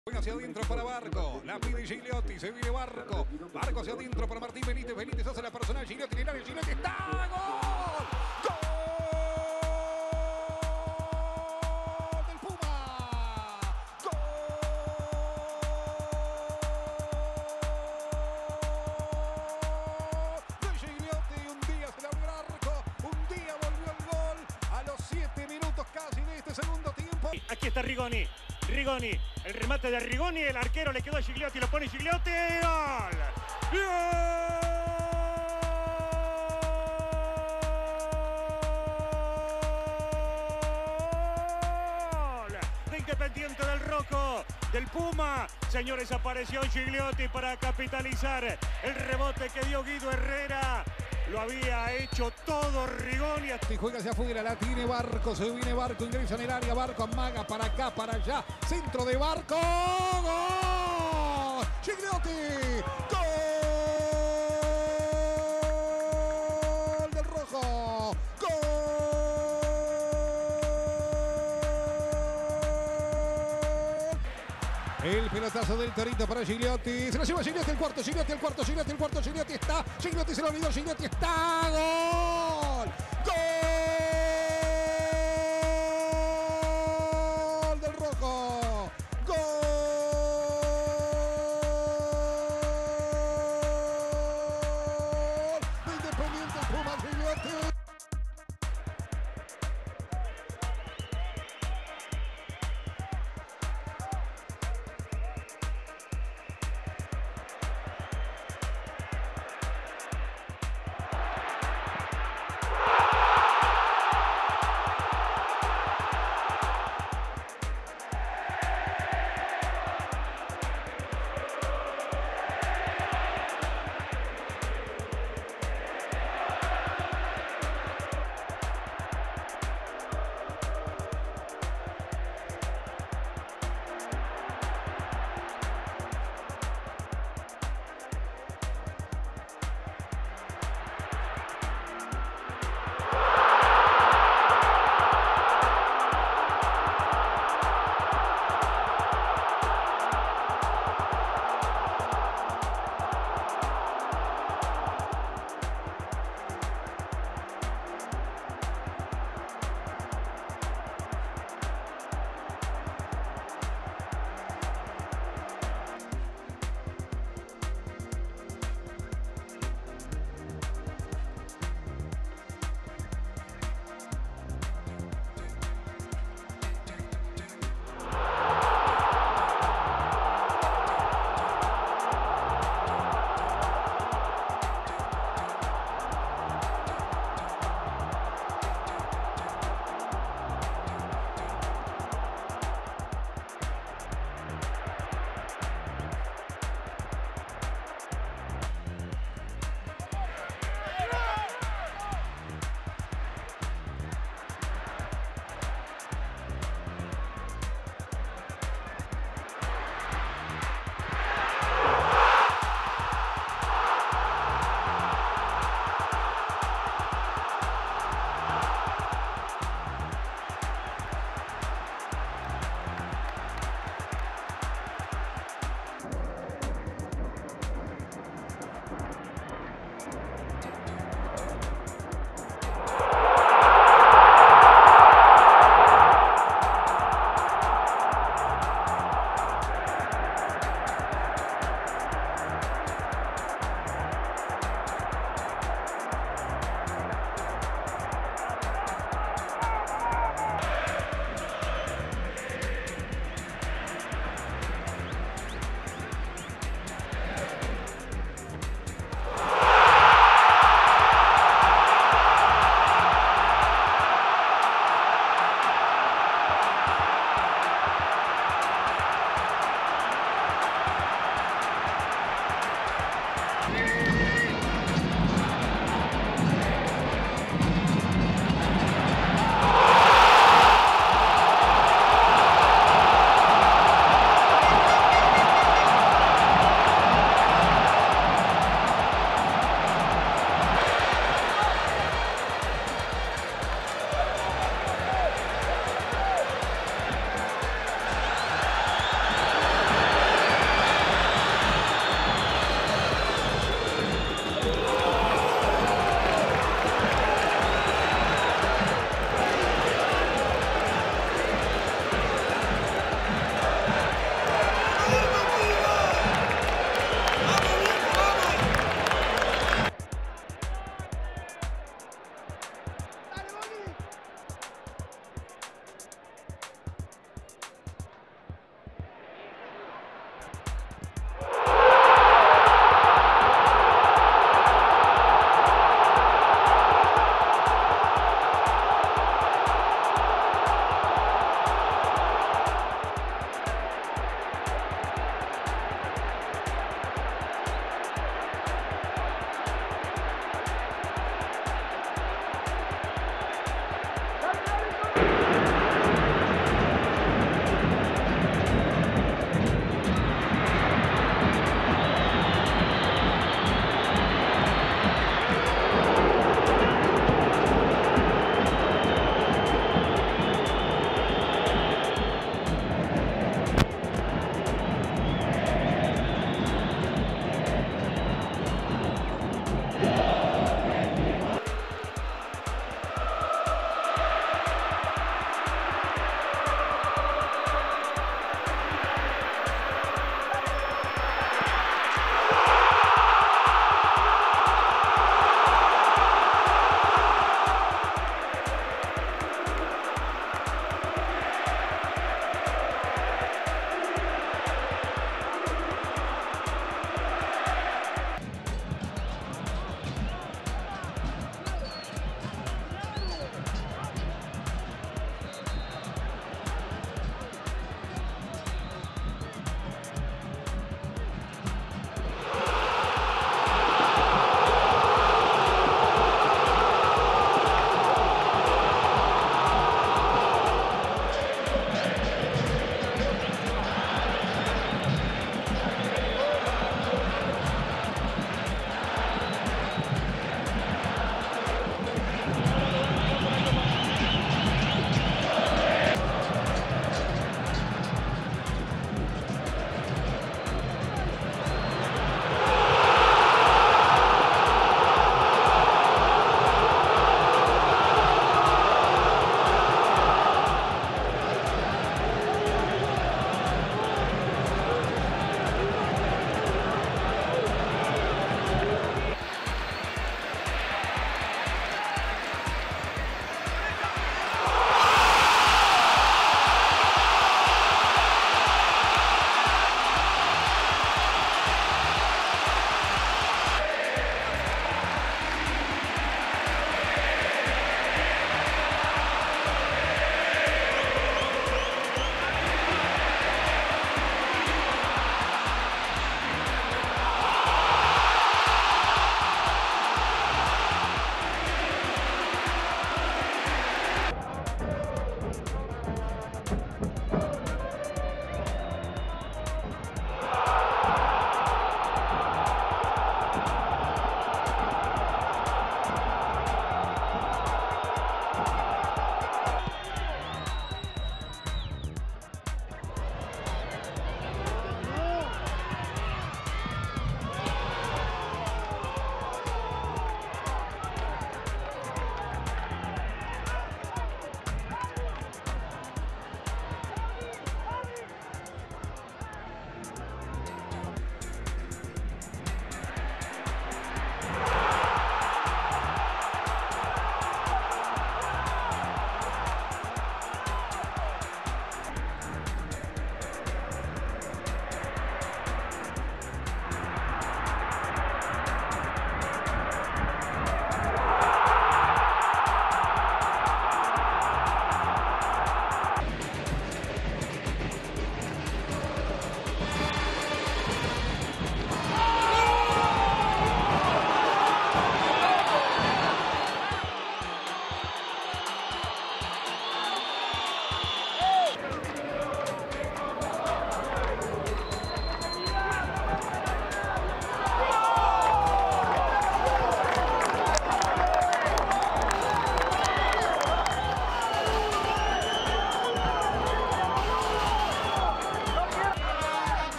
Hacia adentro para Barco, la pide Gigliotti, se viene Barco, Barco hacia adentro para Martín Benítez, Benítez hace la personal, Gigliotti en el área, Gigliotti está, ¡gol! ¡Gol del Puma! ¡Gol de Gigliotti! Un día se le abrió el arco, un día volvió el gol a los 7 minutos casi de este segundo tiempo. Aquí está Rigoni. Rigoni, el remate de Rigoni, el arquero le quedó a Gigliotti, lo pone Gigliotti, ¡gol! ¡Gol! De Independiente del Rojo, del Puma. Señores, apareció Gigliotti para capitalizar el rebote que dio Guido Herrera. Lo había hecho todo Rigoni. Y juega hacia afuera, la tiene Barco, se viene Barco, ingresa en el área, Barco amaga para acá, para allá, centro de Barco, ¡gol! Gigliotti, ¡gol del Rojo! ¡Gol! El pelotazo del Torito para Gigliotti, se lo lleva Gigliotti el cuarto, Gigliotti el cuarto, Gigliotti el cuarto, Gigliotti está, Gigliotti se lo olvidó, Gigliotti está, ¡gol!